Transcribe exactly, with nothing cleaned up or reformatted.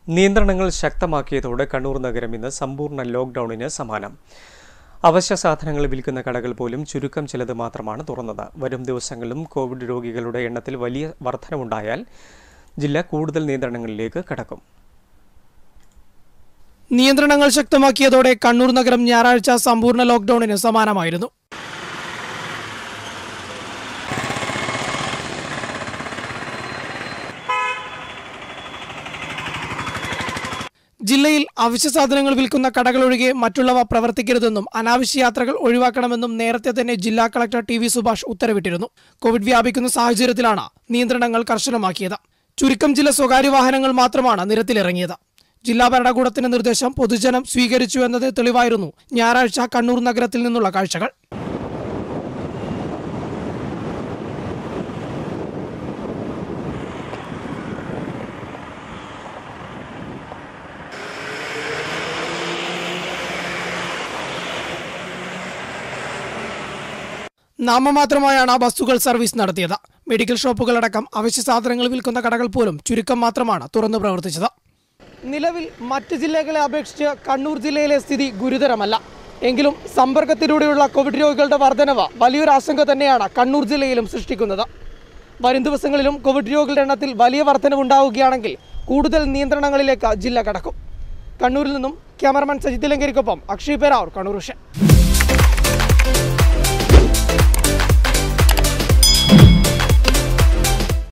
നിയന്ത്രണങ്ങൾ ശക്തമാക്കിയതോടെ കണ്ണൂർ നഗരം ഇന്ന് സമ്പൂർണ്ണ ലോക്ക്ഡൌണിന് സമാനം. അവശ്യ സാധനങ്ങൾ വിൽക്കുന്ന കടകൾ പോലും ചുരുക്കം ചിലത് മാത്രമാണ് തുറന്നത്. വരും ദിവസങ്ങളിലും കോവിഡ് രോഗികളുടെ എണ്ണത്തിൽ വലിയ വർധനവുണ്ടായാൽ ജില്ല കൂടുതൽ നിയന്ത്രണങ്ങളിലേക്ക് കടക്കും. നിയന്ത്രണങ്ങൾ ശക്തമാക്കിയതോടെ കണ്ണൂർ നഗരം ഞായറാഴ്ച സമ്പൂർണ്ണ ലോക്ക്ഡൌണിന് സമാനമായിരുന്നു. ജില്ലയിൽ അവശ്യ സാധനങ്ങൾ വിൽക്കുന്ന കടകളൊഴികെ മറ്റുള്ളവ പ്രവർത്തിക്കരുതെന്നും അനാവശ്യ യാത്രകൾ ഒഴിവാക്കണമെന്നും നേരത്തെ തന്നെ ജില്ലാ കളക്ടർ ടി വി സുഭാഷ് ഉത്തരവിട്ടിരുന്നു. കോവിഡ് വ്യാപിക്കുന്ന സാഹചര്യത്തിലാണ് നിയന്ത്രണങ്ങൾ കർശനമാക്കിയത്. ചുരുക്കം ചില സ്വകാര്യ വാഹനങ്ങൾ മാത്രമാണ് നിരത്തിലിറങ്ങിയത്. ജില്ലാ ഭരണകൂടത്തിന്റെ നിർദ്ദേശം പൊതുജനം സ്വീകരിച്ചു എന്നത് തെളിവായിരുന്നു ഞായറാഴ്ച കണ്ണൂർ നഗരത്തിൽ നിന്നുള്ള കാഴ്ചകൾ. നാമമാത്രമായാണ് ബസ്സുകൾ സർവീസ് നടത്തിയത്. മെഡിക്കൽ ഷോപ്പുകളടക്കം അവശ്യ സാധനങ്ങൾ വിൽക്കുന്ന കടകൾ പോലും ചുരുക്കം മാത്രമാണ് തുറന്നു പ്രവർത്തിച്ചത്. നിലവിൽ മറ്റ് ജില്ലകളെ അപേക്ഷിച്ച് കണ്ണൂർ ജില്ലയിലെ സ്ഥിതി ഗുരുതരമല്ല. എങ്കിലും സമ്പർക്കത്തിലൂടെയുള്ള കോവിഡ് രോഗികളുടെ വർധനവ് വലിയൊരു ആശങ്ക തന്നെയാണ് കണ്ണൂർ ജില്ലയിലും സൃഷ്ടിക്കുന്നത്. വരും ദിവസങ്ങളിലും കോവിഡ് രോഗികളുടെ എണ്ണത്തിൽ വലിയ വർധനവുണ്ടാവുകയാണെങ്കിൽ കൂടുതൽ നിയന്ത്രണങ്ങളിലേക്ക് ജില്ല കടക്കും. കണ്ണൂരിൽ നിന്നും ക്യാമറമാൻ സജിത് ലങ്കരിക്കൊപ്പം അക്ഷയ് പേരാവൂർ, കണ്ണൂർ.